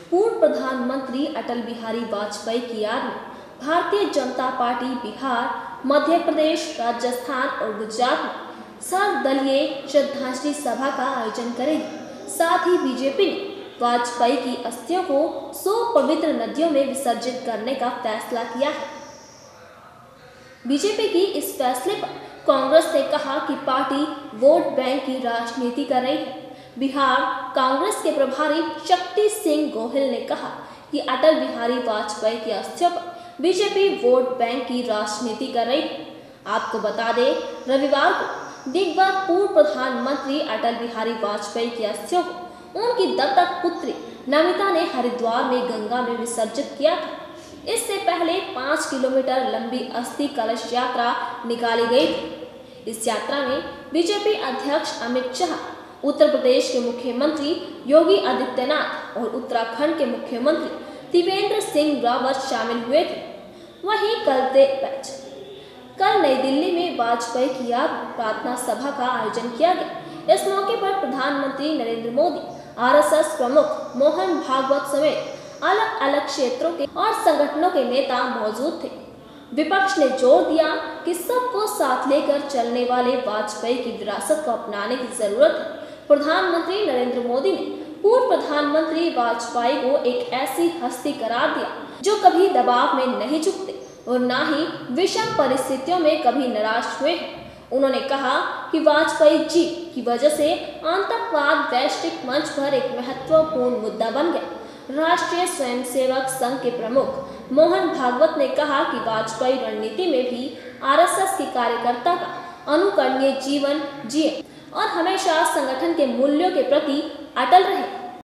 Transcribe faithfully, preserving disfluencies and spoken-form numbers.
पूर्व प्रधानमंत्री अटल बिहारी वाजपेयी की याद में भारतीय जनता पार्टी बिहार, मध्य प्रदेश, राजस्थान और गुजरात में सर्वदलीय श्रद्धांजलि सभा का आयोजन करेगी। साथ ही बीजेपी ने वाजपेयी की अस्थियों को सौ पवित्र नदियों में विसर्जित करने का फैसला किया है। बीजेपी की इस फैसले पर कांग्रेस ने कहा कि पार्टी वोट बैंक की राजनीति कर रही है। बिहार कांग्रेस के प्रभारी शक्ति सिंह गोहिल ने कहा कि अटल बिहारी वाजपेयी की अस्थियों पर बीजेपी वोट बैंक की राजनीति कर रही है। आपको बता दें, रविवार को दिवंगत पूर्व प्रधानमंत्री अटल बिहारी वाजपेयी की अस्थियों को उनकी दत्तक पुत्री नमिता ने हरिद्वार में गंगा में विसर्जित किया था। इससे पहले पाँच किलोमीटर लंबी अस्थि कलश यात्रा निकाली गई थी। इस यात्रा में बीजेपी अध्यक्ष अमित शाह, उत्तर प्रदेश के मुख्यमंत्री योगी आदित्यनाथ और उत्तराखंड के मुख्यमंत्री त्रिवेंद्र सिंह रावत शामिल हुए थे। वहीं कल बैच कल नई दिल्ली में वाजपेयी की याद में प्रार्थना सभा का आयोजन किया गया। इस मौके पर प्रधानमंत्री नरेंद्र मोदी, आरएसएस प्रमुख मोहन भागवत समेत अलग अलग क्षेत्रों के और संगठनों के नेता मौजूद थे। विपक्ष ने जोर दिया कि सबको साथ लेकर चलने वाले वाजपेयी की विरासत को अपनाने की जरूरत है। प्रधानमंत्री नरेंद्र मोदी ने पूर्व प्रधानमंत्री वाजपेयी को एक ऐसी हस्ती करार दिया जो कभी दबाव में नहीं झुकते और न ही विषम परिस्थितियों में कभी निराश हुए हैं। उन्होंने कहा कि वाजपेयी जी की वजह से आतंकवाद वैश्विक मंच पर एक महत्वपूर्ण मुद्दा बन गया। राष्ट्रीय स्वयंसेवक संघ के प्रमुख मोहन भागवत ने कहा कि वाजपेयी रणनीति में भी आरएसएस के कार्यकर्ता का अनुकरणीय जीवन जिए और हमेशा संगठन के मूल्यों के प्रति अटल रहे।